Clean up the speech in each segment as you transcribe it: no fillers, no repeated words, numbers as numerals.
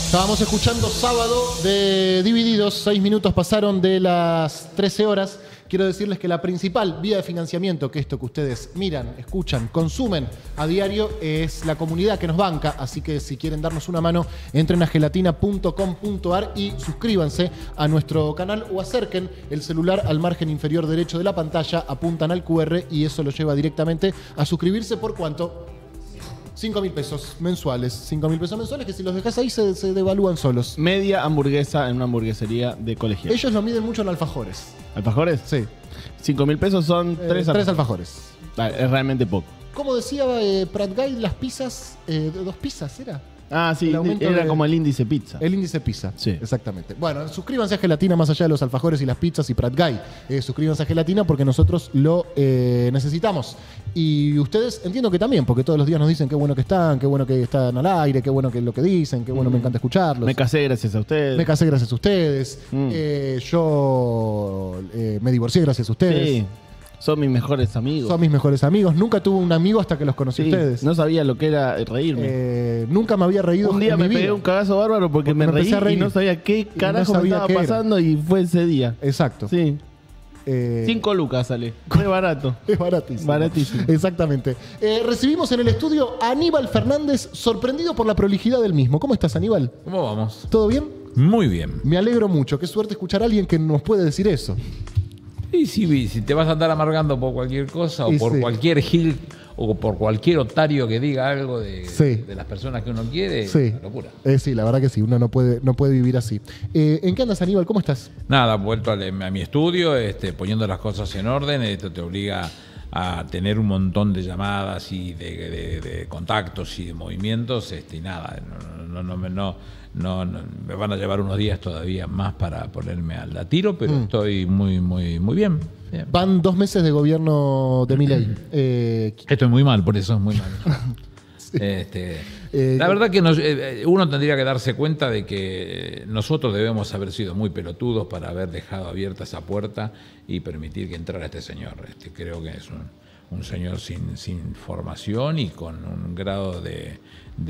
Estábamos escuchando Sábado de Divididos. 6 minutos pasaron de las 13 horas. Quiero decirles que la principal vía de financiamiento, que esto que ustedes miran, escuchan, consumen a diario, es la comunidad que nos banca. Así que si quieren darnos una mano, entren a gelatina.com.ar y suscríbanse a nuestro canal o acerquen el celular al margen inferior derecho de la pantalla, apuntan al QR y eso lo lleva directamente a suscribirse. ¿Por cuánto? 5.000 pesos mensuales. 5.000 pesos mensuales que si los dejas ahí se devalúan solos. Media hamburguesa en una hamburguesería de colegial. Ellos lo miden mucho en alfajores. ¿Alfajores? Sí. 5.000 pesos son 3 alfajores. Es realmente poco. Como decía Prat Guy, las pizzas, 2 pizzas era. Ah, sí, era como el índice pizza. El índice pizza, sí. Exactamente. Bueno, suscríbanse a Gelatina más allá de los alfajores y las pizzas y Prat Guy. Suscríbanse a Gelatina porque nosotros lo necesitamos. Y ustedes entiendo que también, porque todos los días nos dicen qué bueno que están al aire, qué bueno que es lo que dicen, qué bueno, me encanta escucharlos. Me casé gracias a ustedes. Me casé gracias a ustedes. Yo me divorcié gracias a ustedes. Sí. Son mis mejores amigos. Son mis mejores amigos. Nunca tuve un amigo hasta que los conocí a ustedes. No sabía lo que era reírme. Nunca me había reído. Un día me pegué un cagazo bárbaro porque me reí y no sabía qué carajo me estaba pasando y fue ese día. Exacto. Sí. 5 lucas sale. Es barato. Es baratísimo. Baratísimo. Exactamente. Recibimos en el estudio a Aníbal Fernández, sorprendido por la prolijidad del mismo. ¿Cómo estás, Aníbal? ¿Cómo vamos? ¿Todo bien? Muy bien. Me alegro mucho. Qué suerte escuchar a alguien que nos puede decir eso. Y si te vas a andar amargando por cualquier cosa o por cualquier gil o por cualquier otario que diga algo de las personas que uno quiere, es una locura. Sí, la verdad que sí, uno no puede vivir así. ¿En qué andas, Aníbal? ¿Cómo estás? Nada, vuelto a mi estudio, poniendo las cosas en orden. Esto te obliga a tener un montón de llamadas y de contactos y de movimientos, y nada, no, me van a llevar unos días todavía más para ponerme al tiro, pero estoy muy bien. Van 2 meses de gobierno de Milei. Estoy muy mal, por eso es muy mal. Sí. La verdad que uno tendría que darse cuenta de que nosotros debemos haber sido muy pelotudos para haber dejado abierta esa puerta y permitir que entrara este señor. Creo que es un señor sin formación y con un grado de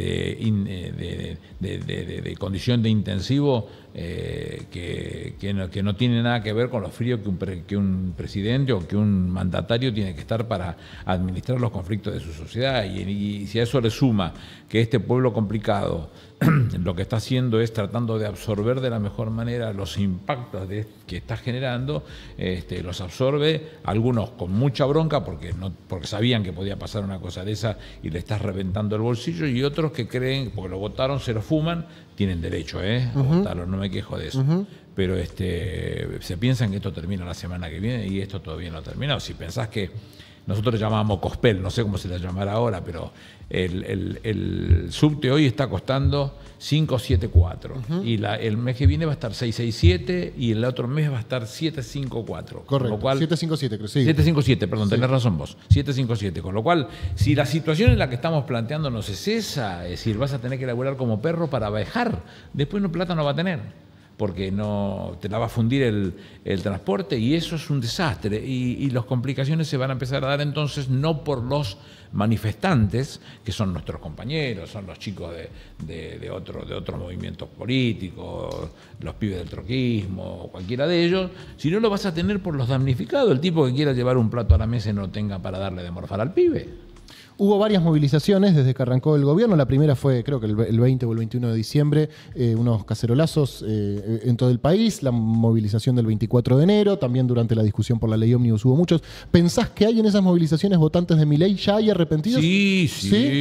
condición de intensivo que no tiene nada que ver con lo frío que un presidente o que un mandatario tiene que estar para administrar los conflictos de su sociedad. Y si a eso le suma que este pueblo complicado lo que está haciendo es tratando de absorber de la mejor manera los impactos que está generando, los absorbe, algunos con mucha bronca porque sabían que podía pasar una cosa de esa y le estás reventando el bolsillo, y otros que creen, porque lo votaron, se lo fuman, tienen derecho a votarlo, no me quejo de eso. Pero se piensan que esto termina la semana que viene y esto todavía no ha terminado. Si pensás que nosotros llamábamos Cospel, no sé cómo se la llamará ahora, pero el subte hoy está costando 574 y el mes que viene va a estar 667 y el otro mes va a estar 754. Correcto, lo cual, 757 creo, sí. 757, perdón, tenés razón vos, 757. Con lo cual, si la situación en la que estamos planteándonos es esa, es decir, vas a tener que laburar como perro para bajar, después plata no va a tener, porque no te la va a fundir el transporte, y eso es un desastre. Y las complicaciones se van a empezar a dar entonces no por los manifestantes, que son nuestros compañeros, son los chicos de otros movimientos políticos, los pibes del troquismo, cualquiera de ellos, sino lo vas a tener por los damnificados, el tipo que quiera llevar un plato a la mesa y no tenga para darle de morfar al pibe. Hubo varias movilizaciones desde que arrancó el gobierno. La primera fue, creo que el 20 o el 21 de diciembre, unos cacerolazos en todo el país. La movilización del 24 de enero, también durante la discusión por la ley ómnibus hubo muchos. ¿Pensás que hay en esas movilizaciones votantes de Milei? ¿Ya hay arrepentidos? Sí.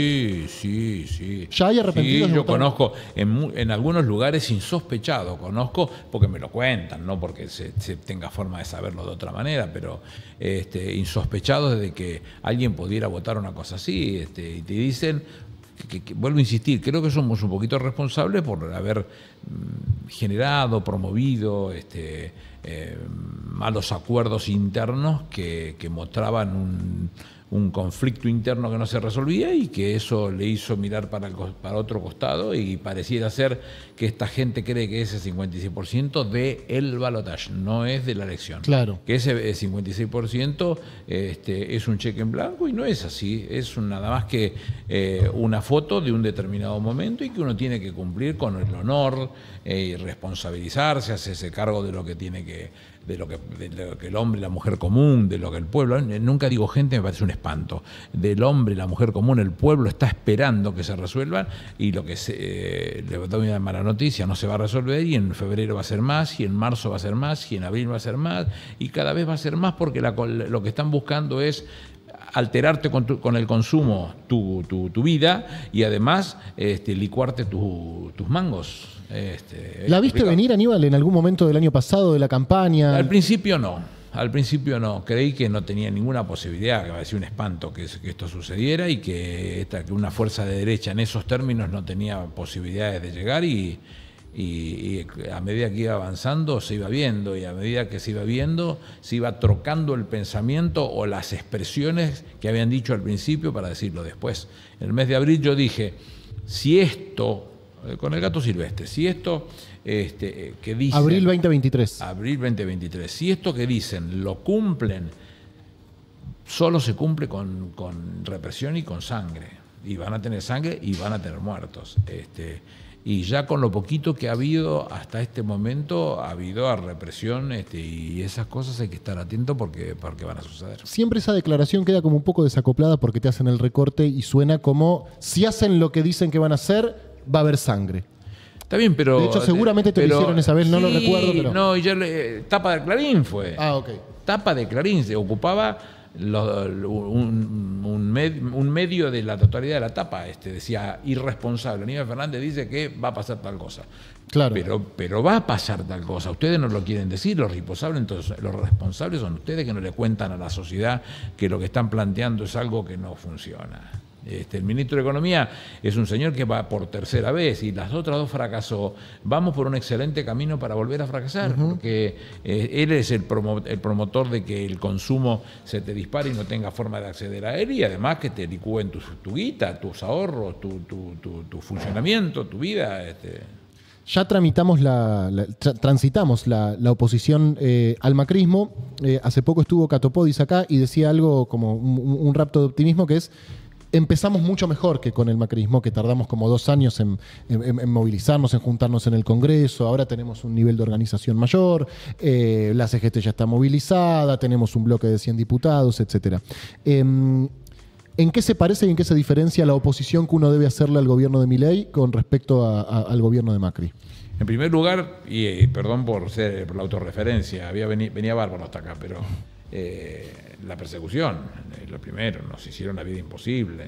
¿Ya hay arrepentidos? Sí, yo conozco en algunos lugares insospechado, conozco porque me lo cuentan, no porque se tenga forma de saberlo de otra manera, pero insospechados de que alguien pudiera votar una cosa así. Y te dicen, vuelvo a insistir, creo que somos un poquito responsables por haber generado, promovido malos acuerdos internos que mostraban un conflicto interno que no se resolvía y que eso le hizo mirar para otro costado y pareciera ser que esta gente cree que ese 56% de el balotaje, no es de la elección. Claro. Que ese 56% es un cheque en blanco y no es así, es nada más que una foto de un determinado momento y que uno tiene que cumplir con el honor y responsabilizarse, hacerse cargo de lo que tiene que de lo que el hombre y la mujer común, de lo que el pueblo, nunca digo gente, me parece un espanto, del hombre y la mujer común, el pueblo está esperando que se resuelvan y lo que le doy una mala noticia, no se va a resolver y en febrero va a ser más y en marzo va a ser más y en abril va a ser más y cada vez va a ser más porque lo que están buscando es alterarte con el consumo tu vida y además licuarte tus mangos. ¿La viste venir, Aníbal, en algún momento del año pasado de la campaña? Al principio no. Creí que no tenía ninguna posibilidad, que parecía un espanto que esto sucediera y que una fuerza de derecha en esos términos no tenía posibilidades de llegar y a medida que iba avanzando se iba viendo y a medida que se iba viendo se iba trocando el pensamiento o las expresiones que habían dicho al principio para decirlo después. En el mes de abril yo dije, si esto, con el gato silvestre, si esto que dicen... Abril 2023. Abril 2023. Si esto que dicen lo cumplen, solo se cumple con represión y con sangre. Y van a tener sangre y van a tener muertos. Y ya con lo poquito que ha habido hasta este momento, ha habido represión y esas cosas hay que estar atento porque van a suceder. Siempre esa declaración queda como un poco desacoplada porque te hacen el recorte y suena como si hacen lo que dicen que van a hacer, va a haber sangre. Está bien, pero... De hecho, seguramente te lo hicieron esa vez, no lo recuerdo, pero... No, y ya tapa de Clarín fue. Ah, ok. Tapa de Clarín, se ocupaba un medio de la totalidad de la tapa, decía irresponsable. Aníbal Fernández dice que va a pasar tal cosa. Claro. Pero va a pasar tal cosa. Ustedes no lo quieren decir, los responsables son ustedes que no le cuentan a la sociedad que lo que están planteando es algo que no funciona. El ministro de Economía es un señor que va por tercera vez y las otras dos fracasó. Vamos por un excelente camino para volver a fracasar, porque él es el promotor de que el consumo se te dispare y no tenga forma de acceder a él y además que te licúen tu guita, tus ahorros, tu funcionamiento, tu vida. Ya transitamos la oposición al macrismo. Hace poco estuvo Catopodis acá y decía algo como un rapto de optimismo que es: empezamos mucho mejor que con el macrismo, que tardamos como 2 años en movilizarnos, en juntarnos en el Congreso. Ahora tenemos un nivel de organización mayor, la CGT ya está movilizada, tenemos un bloque de 100 diputados, etc. ¿En qué se parece y en qué se diferencia la oposición que uno debe hacerle al gobierno de Milei con respecto al gobierno de Macri? En primer lugar, y perdón por la autorreferencia, venía bárbaro hasta acá, pero... la persecución, lo primero, nos hicieron la vida imposible.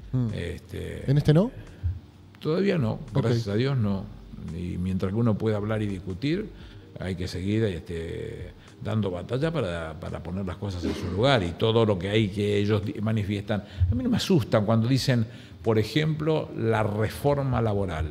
¿En este no? Todavía no, gracias a Dios no. Y mientras que uno pueda hablar y discutir, hay que seguir dando batalla para poner las cosas en su lugar. Y todo lo que hay que ellos manifiestan, a mí no me asustan cuando dicen, por ejemplo, la reforma laboral.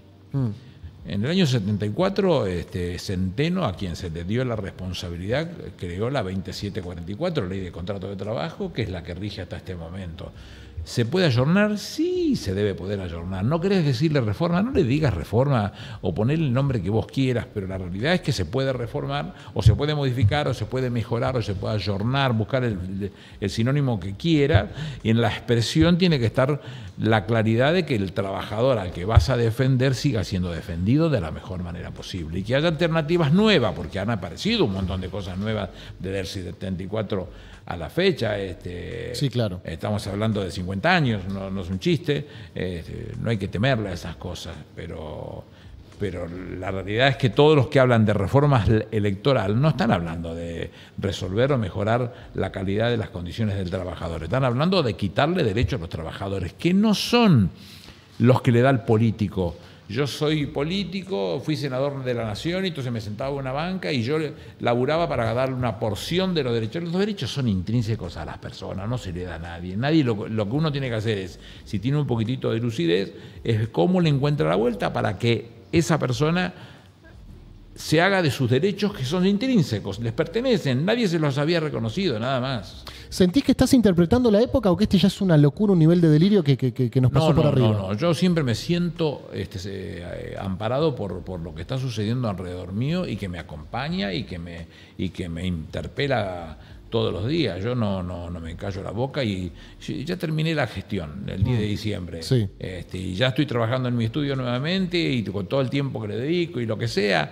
En el año 74, Centeno, a quien se le dio la responsabilidad, creó la 2744, Ley de Contrato de Trabajo, que es la que rige hasta este momento. ¿Se puede ayornar? Sí, se debe poder ayornar. ¿No querés decirle reforma? No le digas reforma o ponerle el nombre que vos quieras, pero la realidad es que se puede reformar, o se puede modificar, o se puede mejorar, o se puede ayornar, buscar el sinónimo que quiera, y en la expresión tiene que estar la claridad de que el trabajador al que vas a defender siga siendo defendido de la mejor manera posible, y que haya alternativas nuevas, porque han aparecido un montón de cosas nuevas desde el 74 a la fecha. Sí, claro. Estamos hablando de 50 años, no es un chiste, no hay que temerle a esas cosas, pero la realidad es que todos los que hablan de reformas electoral no están hablando de resolver o mejorar la calidad de las condiciones del trabajador, están hablando de quitarle derechos a los trabajadores, que no son los que le da el político. Yo soy político, fui senador de la Nación y entonces me sentaba en una banca y yo laburaba para darle una porción de los derechos. Los derechos son intrínsecos a las personas, no se le da a nadie. Lo que uno tiene que hacer es, si tiene un poquitito de lucidez, es cómo le encuentra la vuelta para que esa persona se haga de sus derechos que son intrínsecos, les pertenecen, nadie se los había reconocido, nada más. ¿Sentís que estás interpretando la época o que este ya es una locura, un nivel de delirio que nos pasó por arriba? No, yo siempre me siento amparado por lo que está sucediendo alrededor mío y que me acompaña y que me interpela todos los días. Yo no me callo la boca y ya terminé la gestión el 10 de diciembre. Sí. Y ya estoy trabajando en mi estudio nuevamente y con todo el tiempo que le dedico y lo que sea,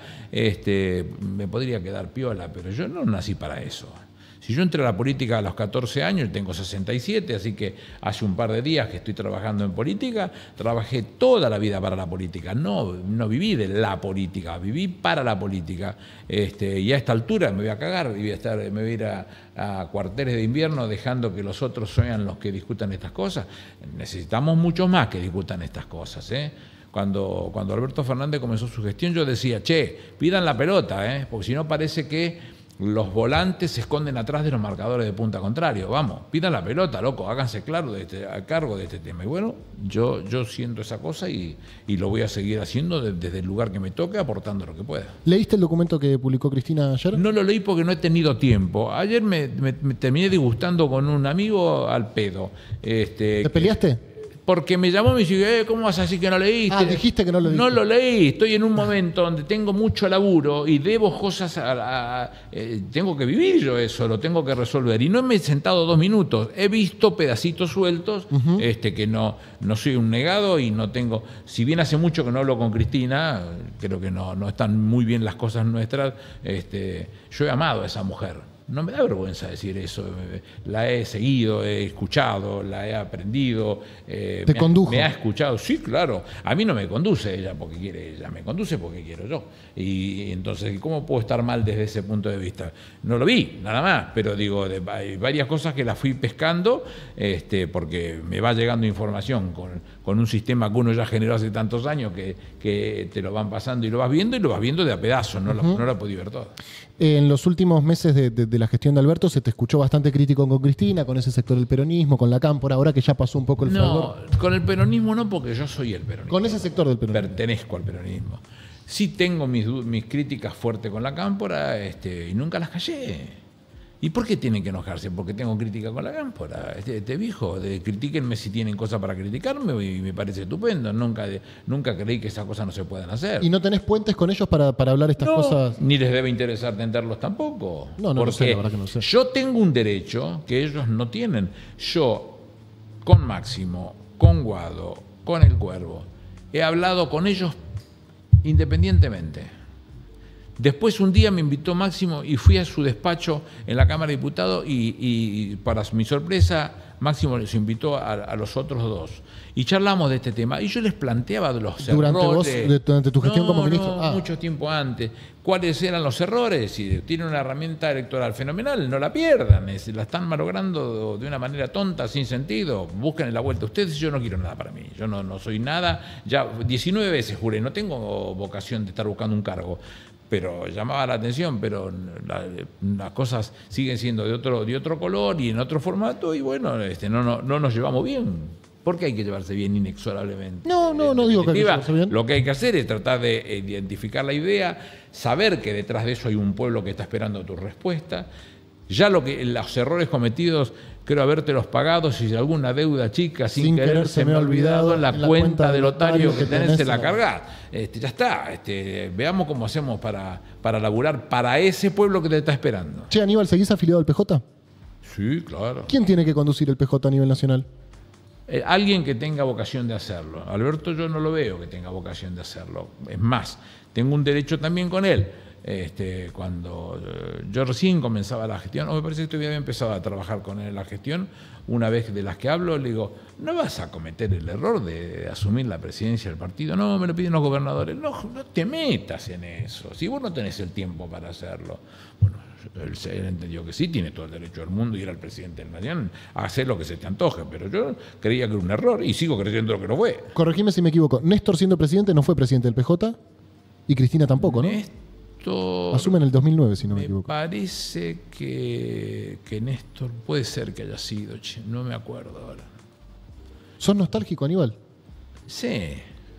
me podría quedar piola, pero yo no nací para eso. Si yo entré a la política a los 14 años, tengo 67, así que hace un par de días que estoy trabajando en política, trabajé toda la vida para la política, no viví de la política, viví para la política. Y a esta altura me voy a cagar, me voy a ir a cuarteles de invierno dejando que los otros sean los que discutan estas cosas. Necesitamos muchos más que discutan estas cosas, ¿eh? Cuando Alberto Fernández comenzó su gestión, yo decía, pidan la pelota, porque si no parece que los volantes se esconden atrás de los marcadores de punta contrario. Vamos, pidan la pelota, loco, háganse a cargo de este tema. Y bueno, yo siento esa cosa y lo voy a seguir haciendo desde el lugar que me toque, aportando lo que pueda. ¿Leíste el documento que publicó Cristina ayer? No lo leí porque no he tenido tiempo. Ayer me terminé disgustando con un amigo al pedo. ¿Te peleaste? Porque me llamó y me dice, ¿cómo vas a decir que no leíste? Dijiste que no lo leíste. No lo leí, estoy en un momento donde tengo mucho laburo y debo cosas, tengo que vivir yo eso, lo tengo que resolver. Y no me he sentado 2 minutos, he visto pedacitos sueltos, que no soy un negado y no tengo, si bien hace mucho que no hablo con Cristina, creo que no están muy bien las cosas nuestras, yo he amado a esa mujer. No me da vergüenza decir eso, la he seguido, he escuchado, la he aprendido. ¿Te condujo? Me ha escuchado, sí, claro. A mí no me conduce ella porque quiere ella, me conduce porque quiero yo. Y entonces, ¿cómo puedo estar mal desde ese punto de vista? No lo vi, nada más, pero digo, hay varias cosas que las fui pescando, porque me va llegando información con un sistema que uno ya generó hace tantos años que te lo van pasando y lo vas viendo de a pedazos, no la podí ver toda. En los últimos meses de la gestión de Alberto se te escuchó bastante crítico con Cristina, con ese sector del peronismo, con la cámpora, ahora que ya pasó un poco el fragor. No, con el peronismo no, porque yo soy el peronismo. Con ese sector del peronismo. Pertenezco al peronismo. Sí tengo mis críticas fuertes con la cámpora, y nunca las callé. ¿Y por qué tienen que enojarse? Porque tengo crítica con la cámpora. Viejo, critíquenme si tienen cosas para criticarme y me parece estupendo. Nunca creí que esas cosas no se puedan hacer. ¿Y no tenés puentes con ellos para hablar estas cosas? Ni les debe interesar tenderlos tampoco. No lo sé, la verdad que no sé. Yo tengo un derecho que ellos no tienen. Yo, con Máximo, con Guado, con el Cuervo, he hablado con ellos independientemente. Después un día me invitó Máximo y fui a su despacho en la Cámara de Diputados y para mi sorpresa Máximo les invitó a los otros 2 y charlamos de este tema y yo les planteaba de los errores. Durante tu gestión como ministro. Mucho tiempo antes. ¿Cuáles eran los errores? Si tienen una herramienta electoral fenomenal, no la pierdan. La están malogrando de una manera tonta, sin sentido. Busquen la vuelta ustedes. Yo no quiero nada para mí. Yo no soy nada. Ya 19 veces juré, no tengo vocación de estar buscando un cargo. Pero llamaba la atención, pero las cosas siguen siendo de otro color y en otro formato y bueno, no nos llevamos bien. ¿Por qué hay que llevarse bien inexorablemente? No digo que hay que llevarse bien. Lo que hay que hacer es tratar de identificar la idea, saber que detrás de eso hay un pueblo que está esperando tu respuesta. Ya los errores cometidos, creo habértelos pagado. Si alguna deuda chica sin querer se me ha olvidado en la cuenta del otario que tenés, se la cargás. Ya está. Veamos cómo hacemos para laburar para ese pueblo que te está esperando. Che, Aníbal, ¿seguís afiliado al PJ? Sí, claro. ¿Quién tiene que conducir el PJ a nivel nacional? Alguien que tenga vocación de hacerlo. Alberto yo no lo veo que tenga vocación de hacerlo. Es más, tengo un derecho también con él. Cuando yo recién comenzaba la gestión, o me parece que todavía había empezado a trabajar con él en la gestión, una vez de las que hablo, le digo, no vas a cometer el error de asumir la presidencia del partido. No, me lo piden los gobernadores. No te metas en eso, si vos no tenés el tiempo para hacerlo. Bueno, él entendió que sí, tiene todo el derecho del mundo y era el presidente del nación a hacer lo que se te antoje, pero yo creía que era un error y sigo creyendo lo que no fue. Corregime si me equivoco, Néstor siendo presidente no fue presidente del PJ y Cristina tampoco, ¿no? Asume en el 2009, si no me equivoco. Me parece que Néstor puede ser que haya sido, no me acuerdo ahora. ¿Sos nostálgico, Aníbal? Sí.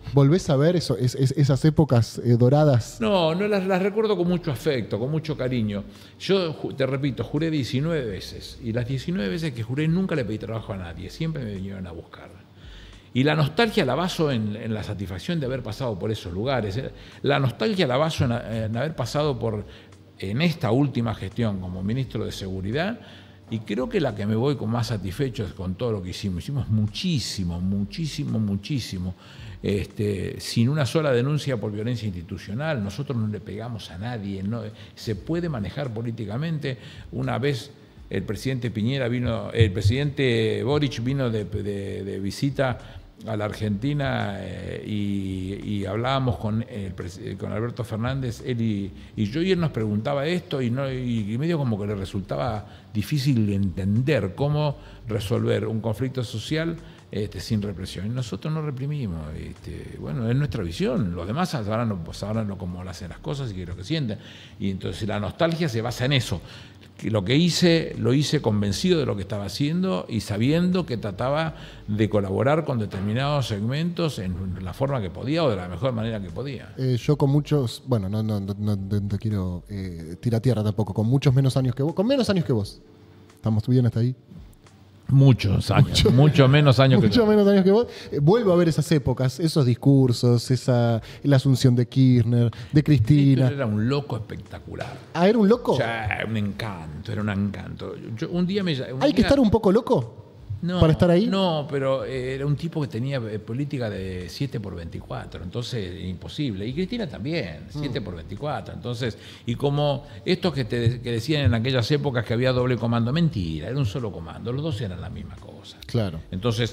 ¿Volvés a ver esas épocas doradas? No, las recuerdo con mucho afecto, con mucho cariño. Yo, te repito, juré 19 veces. Y las 19 veces que juré nunca le pedí trabajo a nadie. Siempre me vinieron a buscar. Y la nostalgia la baso en la satisfacción de haber pasado por esos lugares. La nostalgia la baso en haber pasado en esta última gestión como ministro de Seguridad. Y creo que la que me voy con más satisfecho es con todo lo que hicimos. Hicimos muchísimo, muchísimo, muchísimo. Sin una sola denuncia por violencia institucional. Nosotros no le pegamos a nadie. No, se puede manejar políticamente. Una vez el presidente el presidente Boric vino de visita a la Argentina y hablábamos con Alberto Fernández, él y yo, y él nos preguntaba esto y medio como que le resultaba difícil entender cómo resolver un conflicto social sin represión. Y nosotros no reprimimos. Bueno, es nuestra visión. Los demás sabrán cómo hacen las cosas y qué es lo que sienten. Y entonces la nostalgia se basa en eso. Que lo que hice, lo hice convencido de lo que estaba haciendo y sabiendo que trataba de colaborar con determinados segmentos en la forma que podía o de la mejor manera que podía. Yo con muchos, bueno, no quiero tirar tierra tampoco, con muchos menos años que vos, con menos años que vos. ¿Estamos bien hasta ahí? Muchos años, mucho menos años que menos años que vos. Vuelvo a ver esas épocas, esos discursos, la asunción de Kirchner, de Cristina. Hitler era un loco espectacular. ¿Ah, era un loco? Era un encanto. ¿Hay que estar un poco loco? ¿Para estar ahí? No, pero era un tipo que tenía política de 7x24, entonces imposible. Y Cristina también, 7x24. Entonces, y como estos que decían en aquellas épocas que había doble comando, mentira, era un solo comando, los dos eran la misma cosa. Claro. Entonces,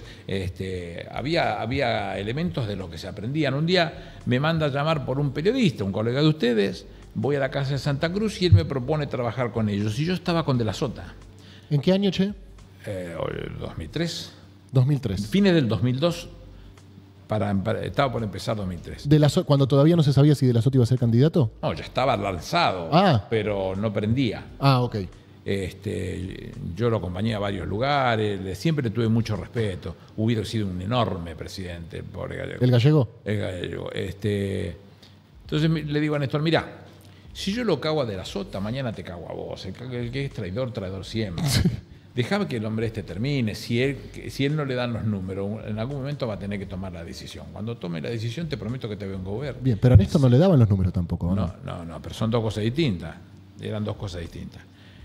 había elementos de lo que se aprendían. Un día me manda a llamar por un periodista, un colega de ustedes, voy a la casa de Santa Cruz y él me propone trabajar con ellos. Y yo estaba con De la Sota. ¿En qué año, Che? 2003. 2003. Fines del 2002, estaba por empezar 2003. ¿Cuando todavía no se sabía si De la Sota iba a ser candidato? No, ya estaba lanzado, pero no prendía. Ok. Yo lo acompañé a varios lugares, siempre le tuve mucho respeto. Hubiera sido un enorme presidente, el pobre Gallego. ¿El Gallego? El Gallego. Entonces le digo a Néstor, mirá, si yo lo cago a De la Sota, mañana te cago a vos. El que es traidor, traidor siempre. Déjame que el hombre termine. Si él no le dan los números, en algún momento va a tener que tomar la decisión. Cuando tome la decisión, te prometo que te vengo a ver. Bien, pero a Néstor no le daban los números tampoco, ¿no? No, pero son dos cosas distintas. Eran dos cosas distintas.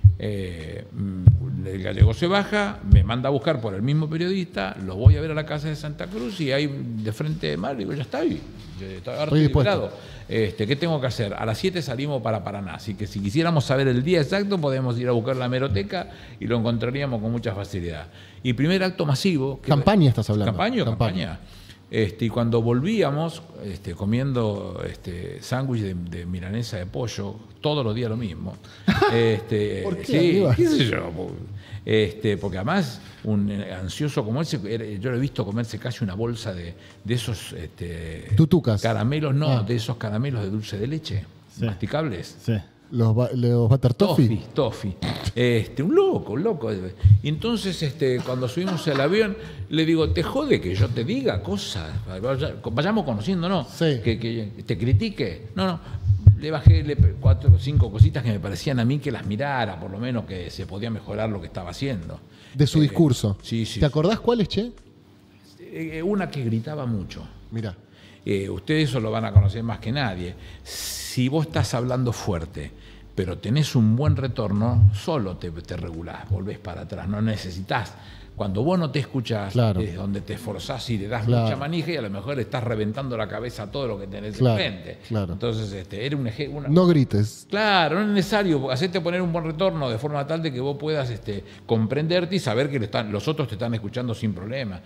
El Gallego se baja, me manda a buscar por el mismo periodista, lo voy a ver a la casa de Santa Cruz y ahí de frente de mar, digo, ya está ahí. Ahora estoy dispuesto. ¿Qué tengo que hacer? A las 7 salimos para Paraná, así que si quisiéramos saber el día exacto, podemos ir a buscar la hemeroteca y lo encontraríamos con mucha facilidad. Y primer acto masivo... ¿Campaña estás hablando? Campaña. Y cuando volvíamos comiendo sándwich de milanesa de pollo, todos los días lo mismo. ¿Por qué? Sí, qué sé yo. Porque además, un ansioso como él, yo lo he visto comerse casi una bolsa de esos tutucas. Caramelos, de esos caramelos de dulce de leche, masticables. Sí. Los butter toffee. Toffee. Un loco. Y entonces, cuando subimos al avión, le digo, ¿te jode que yo te diga cosas? Vayamos conociéndonos. Sí. Que te critique. No. Le bajé 4 o 5 cositas que me parecían a mí que las mirara, por lo menos que se podía mejorar lo que estaba haciendo. De su discurso. Sí. ¿Te acordás cuáles, Che? Una que gritaba mucho. Mirá. Ustedes eso lo van a conocer más que nadie. Si vos estás hablando fuerte, pero tenés un buen retorno, solo te regulás, volvés para atrás, no necesitas. Cuando vos no te escuchás, claro, es donde te esforzás y le das mucha manija y a lo mejor le estás reventando la cabeza a todo lo que tenés enfrente. Claro. Entonces, era no grites. Claro, no es necesario. Hacerte poner un buen retorno de forma tal de que vos puedas comprenderte y saber que los otros te están escuchando sin problema.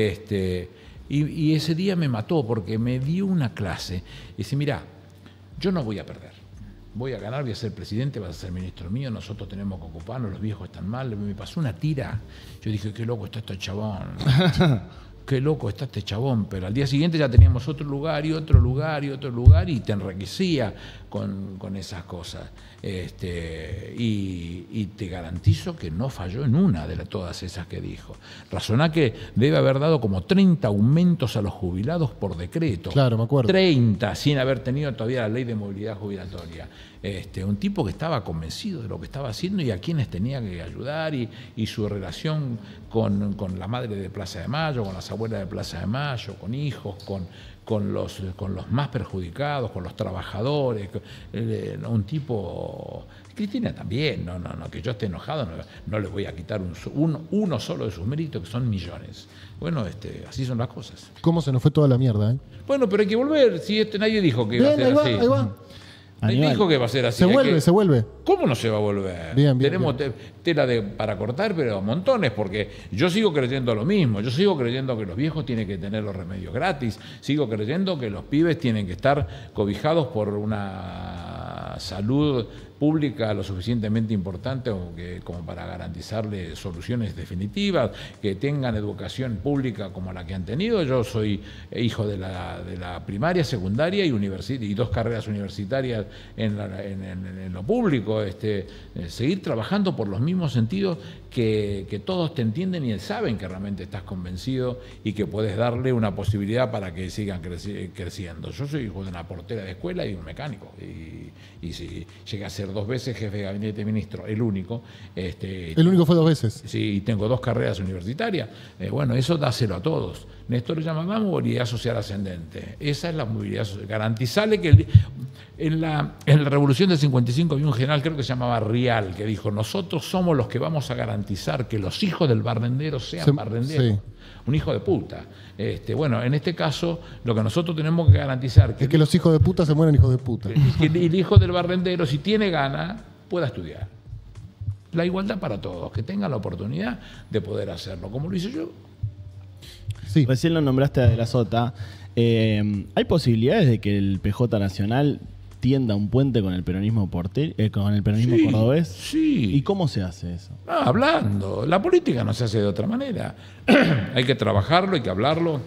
Y ese día me mató porque me dio una clase. Y dice, mirá, yo no voy a perder. Voy a ganar, voy a ser presidente, vas a ser ministro mío, nosotros tenemos que ocuparnos, los viejos están mal. Me pasó una tira. Yo dije, qué loco está este chabón. qué loco está este chabón, pero al día siguiente ya teníamos otro lugar y otro lugar y otro lugar y te enriquecía con esas cosas. Y te garantizo que no falló en una de todas esas que dijo. Razoná que debe haber dado como 30 aumentos a los jubilados por decreto. Claro, me acuerdo. 30, sin haber tenido todavía la ley de movilidad jubilatoria. Un tipo que estaba convencido de lo que estaba haciendo y a quienes tenía que ayudar y su relación con la madre de Plaza de Mayo, con las abuelas de Plaza de Mayo, con hijos, con los más perjudicados, con los trabajadores, un tipo... Cristina también, no, que yo esté enojado, no le voy a quitar uno solo de sus méritos, que son millones. Bueno, así son las cosas. ¿Cómo se nos fue toda la mierda? Bueno, pero hay que volver, si nadie dijo que iba a ser así. Ahí va. Nadie dijo que va a ser así. Se vuelve. ¿Cómo no se va a volver? Bien, Tenemos tela para cortar, pero montones, porque yo sigo creyendo lo mismo. Yo sigo creyendo que los viejos tienen que tener los remedios gratis. Sigo creyendo que los pibes tienen que estar cobijados por una salud pública lo suficientemente importante como para garantizarle soluciones definitivas, que tengan educación pública como la que han tenido. Yo soy hijo de la primaria, secundaria y 2 carreras universitarias en lo público. Seguir trabajando por los mismos sentidos que todos te entienden y saben que realmente estás convencido y que puedes darle una posibilidad para que sigan creciendo. Yo soy hijo de una portera de escuela y un mecánico, y si llegué a ser 2 veces jefe de gabinete de ministro, el único. ¿El único fue 2 veces? Sí, y tengo 2 carreras universitarias. Bueno, eso dáselo a todos. Néstor lo llamaba movilidad social ascendente. Esa es la movilidad social. Garantizarle que en la Revolución del 55 había un general, creo que se llamaba Rial, que dijo: nosotros somos los que vamos a garantizar que los hijos del barrendero sean barrenderos. Sí. Un hijo de puta. Bueno, en este caso, lo que nosotros tenemos que garantizar es que los hijos de puta se mueren hijos de puta. Que el hijo del barrendero, si tiene ganas, pueda estudiar. La igualdad para todos, que tengan la oportunidad de poder hacerlo, como lo hice yo. Sí. Recién lo nombraste a De la Sota. ¿Hay posibilidades de que el PJ Nacional tienda un puente con el peronismo cordobés? Sí. ¿Y cómo se hace eso? Hablando. La política no se hace de otra manera. Hay que trabajarlo, hay que hablarlo.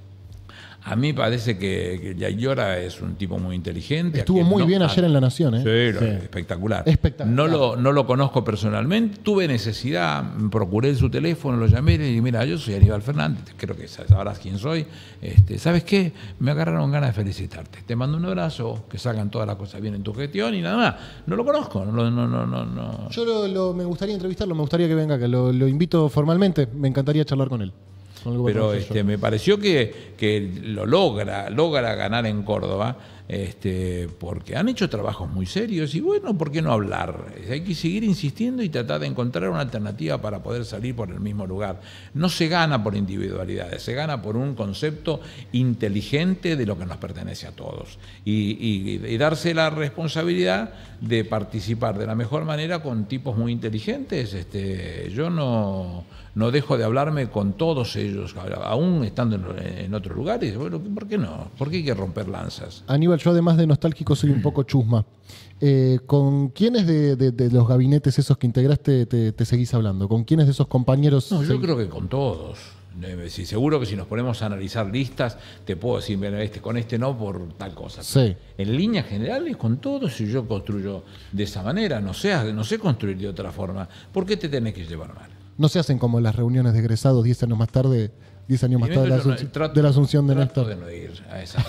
A mí parece que Yaillora es un tipo muy inteligente. Estuvo muy bien ayer en La Nación. Sí, espectacular. No lo conozco personalmente. Tuve necesidad, procuré su teléfono, lo llamé y le dije: mira, yo soy Aníbal Fernández, creo que sabrás quién soy. ¿Sabes qué? Me agarraron ganas de felicitarte. Te mando un abrazo, que salgan todas las cosas bien en tu gestión y nada más. No lo conozco. No. Yo me gustaría entrevistarlo, me gustaría que venga, que lo invito formalmente. Me encantaría charlar con él. Pero me pareció que lo logra ganar en Córdoba, porque han hecho trabajos muy serios y bueno, ¿por qué no hablar? Hay que seguir insistiendo y tratar de encontrar una alternativa para poder salir por el mismo lugar. No se gana por individualidades, se gana por un concepto inteligente de lo que nos pertenece a todos y darse la responsabilidad de participar de la mejor manera con tipos muy inteligentes. Yo no dejo de hablarme con todos ellos, aún estando en otros lugares. Bueno, ¿por qué no? ¿Por qué hay que romper lanzas? Aníbal, yo además de nostálgico soy un poco chusma. ¿Con quiénes de los gabinetes esos que integraste te seguís hablando? ¿Con quiénes de esos compañeros? No, yo creo que con todos. Sí, seguro que si nos ponemos a analizar listas, te puedo decir: mira, con este no por tal cosa. Sí. En líneas generales, con todos, si yo construyo de esa manera, no sé construir de otra forma. ¿Por qué te tenés que llevar mal? No se hacen como las reuniones de egresados 10 años más tarde de la asunción de Néstor. De no ir a esa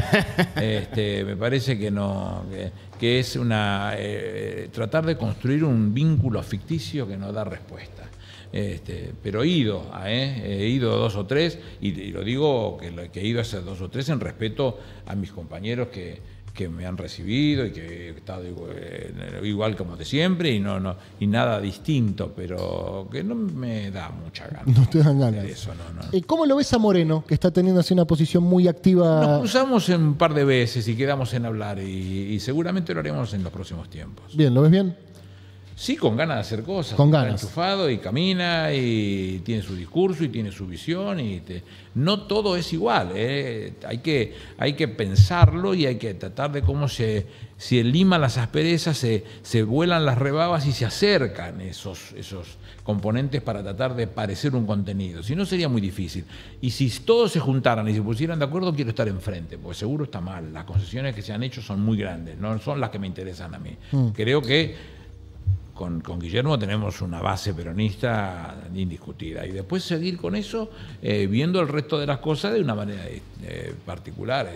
me parece que es tratar de construir un vínculo ficticio que no da respuesta. Pero he ido 2 o 3 y lo digo que he ido a esos 2 o 3 en respeto a mis compañeros que me han recibido y que he estado igual como de siempre y nada distinto, pero que no me da mucha gana. No te dan ganas. De eso, no. ¿Cómo lo ves a Moreno, que está teniendo así una posición muy activa? Nos cruzamos un par de veces y quedamos en hablar y seguramente lo haremos en los próximos tiempos. Bien, ¿lo ves bien? Sí, con ganas de hacer cosas. Con Está ganas. enchufado y camina y tiene su discurso y tiene su visión. No todo es igual. Hay que pensarlo y hay que tratar de cómo se liman las asperezas, se vuelan las rebabas y se acercan esos componentes para tratar de parecer un contenido. Si no, sería muy difícil. Y si todos se juntaran y se pusieran de acuerdo, quiero estar enfrente, porque seguro está mal. Las concesiones que se han hecho son muy grandes, no son las que me interesan a mí. Creo que con Guillermo tenemos una base peronista indiscutida. Y después seguir con eso, viendo el resto de las cosas de una manera particular.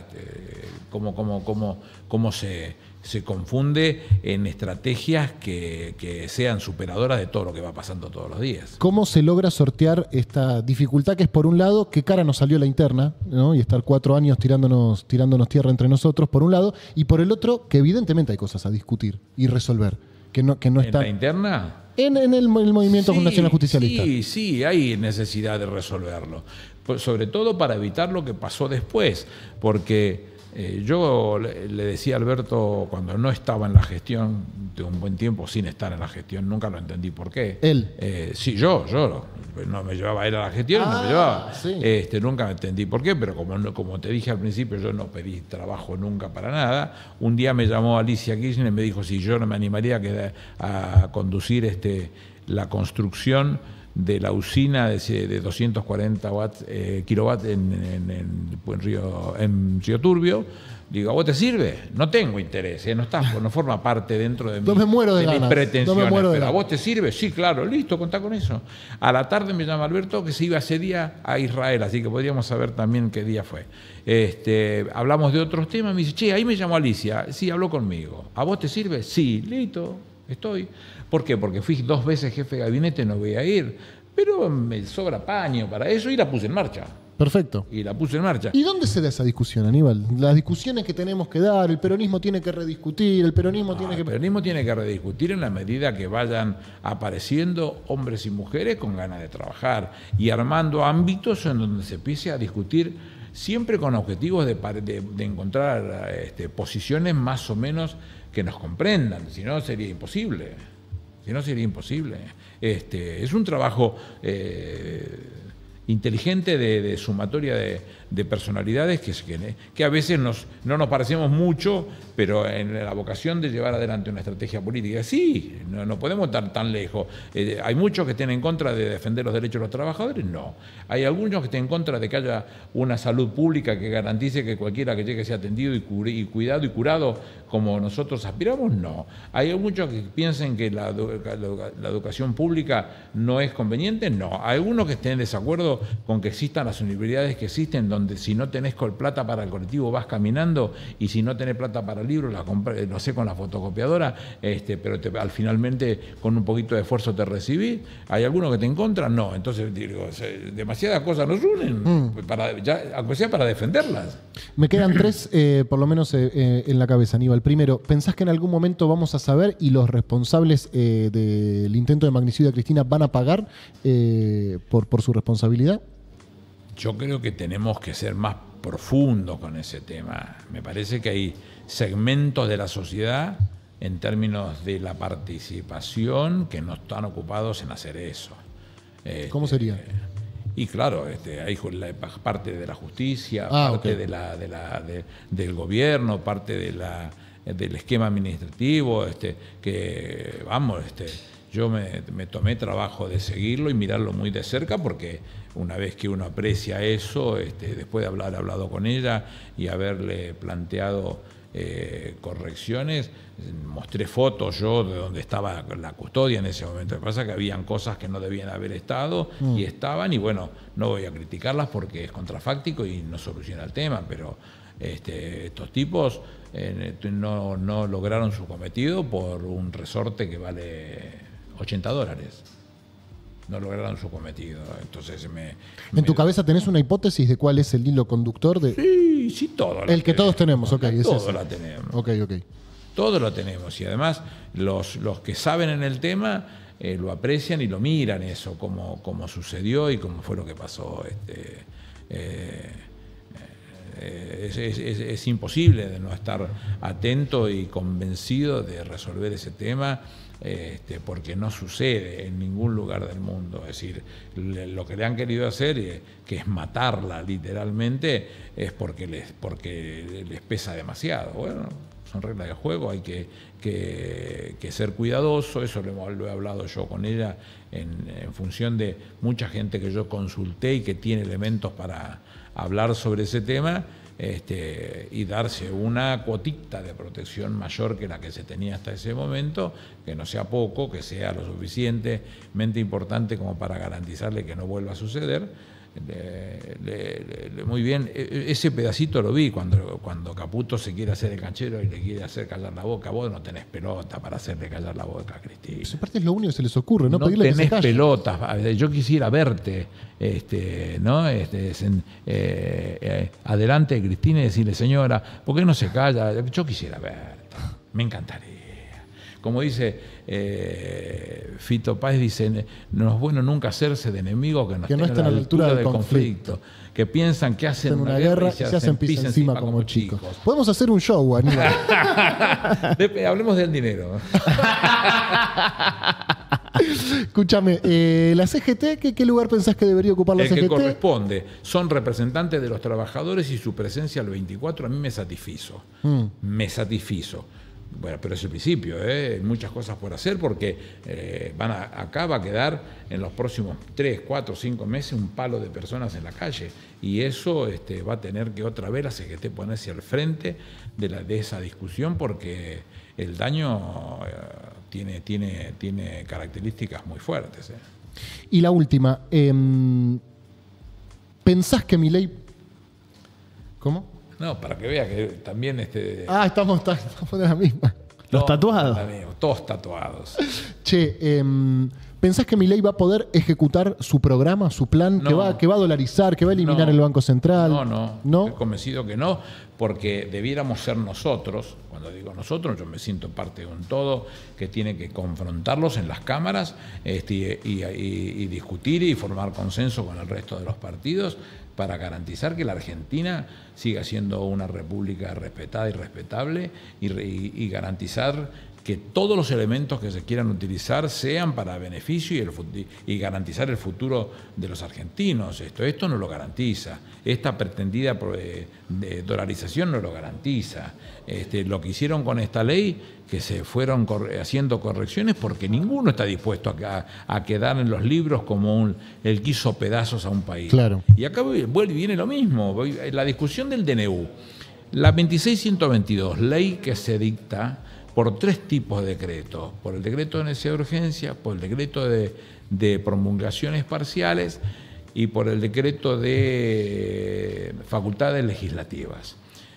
Cómo se confunde en estrategias que sean superadoras de todo lo que va pasando todos los días. ¿Cómo se logra sortear esta dificultad que es, por un lado, qué cara nos salió la interna, ¿no? Y estar 4 años tirándonos tierra entre nosotros, por un lado, y por el otro, que evidentemente hay cosas a discutir y resolver. Que no está ¿En la interna? En el movimiento nacional justicialista. Sí, hay necesidad de resolverlo. Pues sobre todo para evitar lo que pasó después. Porque yo le decía a Alberto, cuando no estaba en la gestión, de un buen tiempo sin estar en la gestión, nunca lo entendí por qué. ¿Él? Sí, yo no me llevaba a él a la gestión, no me llevaba. Sí. Nunca entendí por qué, pero como te dije al principio, yo no pedí trabajo nunca para nada. Un día me llamó Alicia Kirchner y me dijo si yo no me animaría a conducir la construcción de la usina de 240 kilowatts en Río Turbio. Digo, ¿a vos te sirve? No tengo interés, no forma parte dentro de, no me muero de mis ganas. pretensiones. No me muero de pero ¿a ganas. vos te sirve? Sí, claro, listo, contá con eso. A la tarde me llama Alberto que se iba ese día a Israel, así que podríamos saber también qué día fue. Hablamos de otros temas, me dice, che, ahí me llamó Alicia, sí, habló conmigo. ¿A vos te sirve? Sí, listo, estoy. ¿Por qué? Porque fui 2 veces jefe de gabinete, no voy a ir, pero me sobra paño para eso y la puse en marcha. Perfecto. Y la puse en marcha. ¿Y dónde se da esa discusión, Aníbal? Las discusiones que tenemos que dar, el peronismo tiene que rediscutir, el peronismo tiene que... El peronismo tiene que rediscutir en la medida que vayan apareciendo hombres y mujeres con ganas de trabajar y armando ámbitos en donde se empiece a discutir siempre con objetivos de encontrar posiciones más o menos que nos comprendan, si no sería imposible. Es un trabajo inteligente de sumatoria de personalidades que a veces no nos parecemos mucho, pero en la vocación de llevar adelante una estrategia política. Sí, no podemos estar tan lejos. Hay muchos que estén en contra de defender los derechos de los trabajadores, no. Hay algunos que estén en contra de que haya una salud pública que garantice que cualquiera que llegue sea atendido y cuidado y curado como nosotros aspiramos, no. Hay muchos que piensen que la educación pública no es conveniente, no. Hay algunos que estén en desacuerdo con que existan las universidades que existen, donde si no tenés plata para el colectivo vas caminando y si no tenés plata para el libro la comprás, lo sé, con la fotocopiadora, pero al finalmente con un poquito de esfuerzo te recibís. ¿Hay algunos que te en contra? No. Entonces digo, demasiadas cosas nos unen, aunque sea para defenderlas. Me quedan 3, por lo menos en la cabeza, Aníbal. Primero, ¿pensás que en algún momento vamos a saber y los responsables del intento de magnicidio de Cristina van a pagar por su responsabilidad? Yo creo que tenemos que ser más profundos con ese tema. Me parece que hay segmentos de la sociedad, en términos de la participación, que no están ocupados en hacer eso. ¿Cómo sería? Y claro, hay parte de la justicia, parte okay. del gobierno, parte del esquema administrativo, yo me tomé trabajo de seguirlo y mirarlo muy de cerca, porque una vez que uno aprecia eso, después de haber hablado con ella y haberle planteado correcciones, mostré fotos yo de donde estaba la custodia en ese momento. Lo que pasa es que habían cosas que no debían haber estado y estaban, y bueno, no voy a criticarlas porque es contrafáctico y no soluciona el tema, pero estos tipos no lograron su cometido por un resorte que vale $80. No lograron su cometido. Entonces ¿En tu cabeza tenés una hipótesis de cuál es el hilo conductor? Sí, todo. El que todos tenemos, ok. Todo la tenemos. Ok. Todo lo tenemos. Y además los que saben en el tema lo aprecian y lo miran eso, como sucedió y cómo fue lo que pasó. es imposible de no estar atento y convencido de resolver ese tema, porque no sucede en ningún lugar del mundo. Es decir, lo que le han querido hacer, que es matarla literalmente, es porque les pesa demasiado. Bueno, son reglas de juego, hay que ser cuidadoso. Eso lo he hablado yo con ella en función de mucha gente que yo consulté y que tiene elementos para hablar sobre ese tema, y darse una cuotita de protección mayor que la que se tenía hasta ese momento, que no sea poco, que sea lo suficientemente importante como para garantizarle que no vuelva a suceder. Muy bien, ese pedacito lo vi cuando Caputo se quiere hacer el canchero y le quiere hacer callar la boca. Vos no tenés pelota para hacerle callar la boca a Cristina. Esa parte es lo único que se les ocurre, no tenés que se calle. Pelotas. Yo quisiera verte, ¿no? Adelante de Cristina y decirle, señora, ¿por qué no se calla? Yo quisiera verte, me encantaría. Como dice Fito Páez, dice, no es bueno nunca hacerse de enemigos que no estén a la altura del conflicto, que piensan que hacen una guerra y se hacen pis encima como chicos. Podemos hacer un show, Aníbal. Hablemos del dinero. Escúchame, la CGT, ¿qué lugar pensás que debería ocupar la CGT? El que corresponde. Son representantes de los trabajadores y su presencia el 24 a mí me satisfizo. Me satisfizo. Bueno, pero es el principio, hay muchas cosas por hacer porque acá va a quedar en los próximos 3, 4, 5 meses un palo de personas en la calle y eso va a tener que otra vez la CGT ponerse al frente de esa discusión porque el daño tiene características muy fuertes. Y la última, ¿pensás que Milei... ¿Cómo? No, para que vea que también... estamos en la misma. Los tatuados. Todos tatuados. Che, ¿pensás que Milei va a poder ejecutar su programa, su plan, No. que va a dolarizar, que va a eliminar el Banco Central? No. Estoy convencido que no, porque debiéramos ser nosotros, cuando digo nosotros, yo me siento parte de un todo que tiene que confrontarlos en las cámaras y discutir y formar consenso con el resto de los partidos para garantizar que la Argentina siga siendo una república respetada y respetable y garantizar que todos los elementos que se quieran utilizar sean para beneficio y garantizar el futuro de los argentinos. Esto no lo garantiza. Esta pretendida de dolarización no lo garantiza. Lo que hicieron con esta ley, que se fueron haciendo correcciones porque ninguno está dispuesto a quedar en los libros como el que hizo pedazos a un país. Claro. Y acá viene lo mismo. La discusión del DNU. La 26.122, ley que se dicta por 3 tipos de decretos, por el decreto de necesidad de urgencia, por el decreto de promulgaciones parciales y por el decreto de facultades legislativas.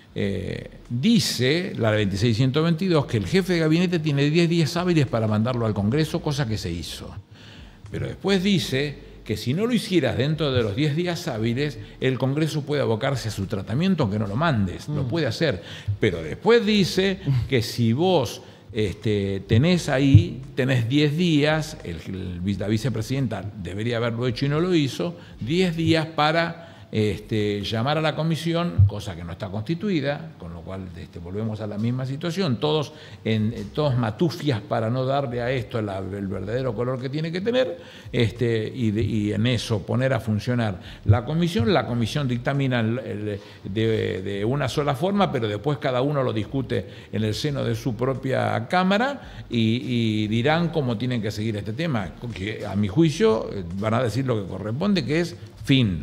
Dice la 26.122 que el jefe de gabinete tiene 10 días hábiles para mandarlo al Congreso, cosa que se hizo. Pero después dice que si no lo hicieras dentro de los 10 días hábiles, el Congreso puede abocarse a su tratamiento aunque no lo mandes, lo puede hacer. Pero después dice que si vos tenés 10 días, la vicepresidenta debería haberlo hecho y no lo hizo, 10 días para llamar a la comisión, cosa que no está constituida, con lo cual volvemos a la misma situación, todos matufias para no darle a esto el verdadero color que tiene que tener, y en eso poner a funcionar la comisión dictamina de una sola forma, pero después cada uno lo discute en el seno de su propia Cámara y dirán cómo tienen que seguir este tema, que a mi juicio van a decir lo que corresponde, que es fin.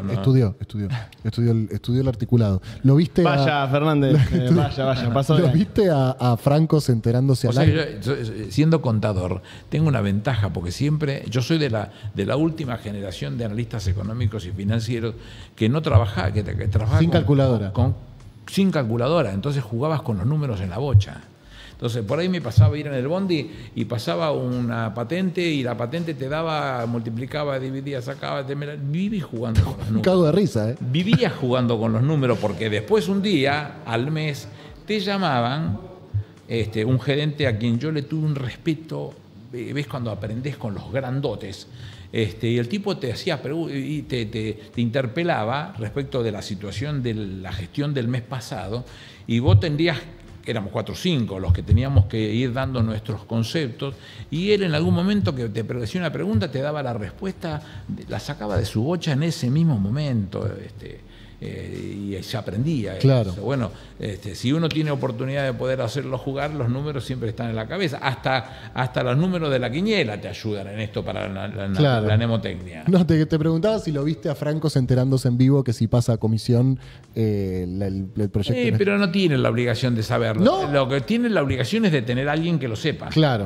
Estudió el articulado. ¿Lo viste? Vaya, Fernández. Vaya, pasó. ¿Lo viste a Francos enterándose al aire? Yo, siendo contador, tengo una ventaja porque siempre, yo soy de la última generación de analistas económicos y financieros que no trabajaba, que trabajaba sin calculadora. Sin calculadora, entonces jugabas con los números en la bocha. Entonces, por ahí me pasaba ir en el bondi y pasaba una patente y la patente te daba, multiplicaba, dividía, sacaba, viví jugando con los números. Cago de risa, ¿eh? Vivía jugando con los números porque después un día, al mes, te llamaban un gerente a quien yo le tuve un respeto, ves cuando aprendés con los grandotes, Y el tipo te hacía y te interpelaba respecto de la situación de la gestión del mes pasado, y vos tendrías, éramos 4 o 5 los que teníamos que ir dando nuestros conceptos, y él en algún momento que te hacía una pregunta, te daba la respuesta, la sacaba de su bocha en ese mismo momento. Y se aprendía. Claro. Eso. Bueno, si uno tiene oportunidad de poder hacerlo jugar, los números siempre están en la cabeza. Hasta los números de la quiniela te ayudan en esto para la mnemotecnia. No, te preguntaba si lo viste a Francos enterándose en vivo que si pasa a comisión el proyecto. Pero no tienen la obligación de saberlo. ¿No? Lo que tienen la obligación es de tener a alguien que lo sepa. Claro.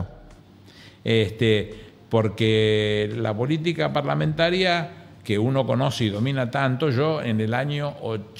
Porque la política parlamentaria que uno conoce y domina tanto, yo en el año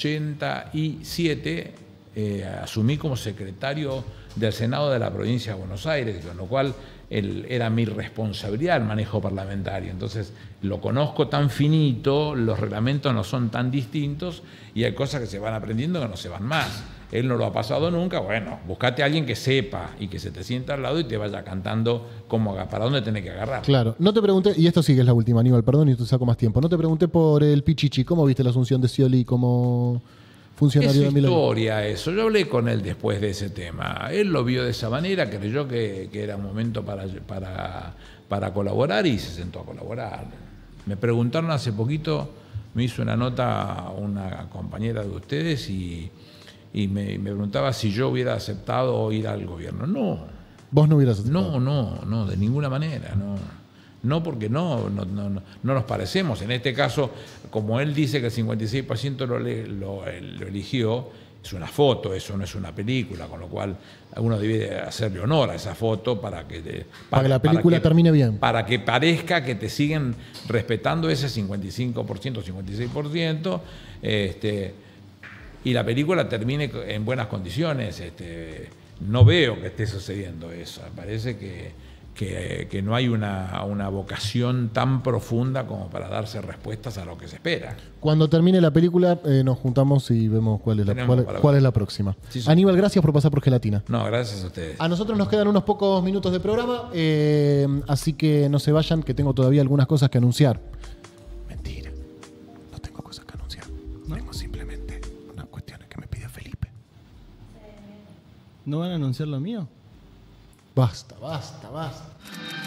87 asumí como secretario del Senado de la provincia de Buenos Aires, con lo cual era mi responsabilidad el manejo parlamentario. Entonces lo conozco tan finito, los reglamentos no son tan distintos y hay cosas que se van aprendiendo que no se van más. Él no lo ha pasado nunca, bueno, buscate a alguien que sepa y que se te sienta al lado y te vaya cantando para dónde tenés que agarrar. Claro, no te pregunté, y esto sí que es la última, Aníbal, perdón, y te saco más tiempo. No te pregunté por el Pichichi, ¿cómo viste la asunción de Scioli como funcionario de Milei? Es historia eso, yo hablé con él después de ese tema. Él lo vio de esa manera, creyó que era un momento para colaborar y se sentó a colaborar. Me preguntaron hace poquito, me hizo una nota una compañera de ustedes y me preguntaba si yo hubiera aceptado ir al gobierno. No. ¿Vos no hubieras aceptado? No, de ninguna manera, no porque no nos parecemos. En este caso, como él dice que el 56% lo eligió, es una foto, eso no es una película, con lo cual uno debe hacerle honor a esa foto para que la película termine bien. Para que parezca que te siguen respetando ese 55%, 56%, y la película termine en buenas condiciones. No veo que esté sucediendo eso. Me parece que no hay una vocación tan profunda como para darse respuestas a lo que se espera. Cuando termine la película nos juntamos y vemos cuál es la próxima. Sí. Aníbal, gracias por pasar por Gelatina. No, gracias a ustedes. A nosotros nos quedan unos pocos minutos de programa, así que no se vayan, que tengo todavía algunas cosas que anunciar. Mentira, no tengo cosas que anunciar. ¿No? Tengo simplemente unas cuestiones que me pide Felipe. ¿No van a anunciar lo mío? Basta.